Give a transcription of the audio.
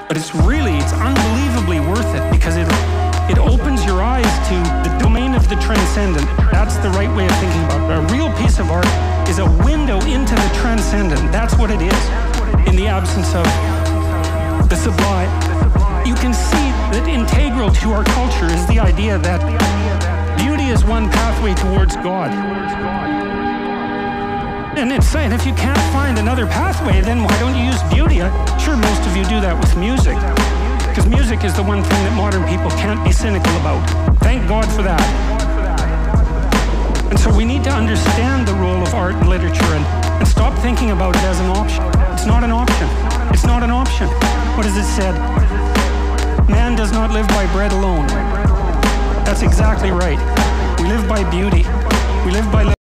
But it's unbelievably worth it, because it opens your eyes to the domain of the transcendent. That's the right way of thinking about it. A real piece of art is a window into the transcendent. That's what it is, in the absence of the sublime. You can see that integral to our culture is the idea that beauty is one pathway towards God. And it's saying, if you can't find another pathway, then why don't you use beauty? I'm sure most of you do that with music, because music is the one thing that modern people can't be cynical about. Thank God for that. And so we need to understand the role of art and literature and stop thinking about it as an option. It's not an option. It's not an option. What is it said? Man does not live by bread alone. That's exactly right. We live by beauty. We live by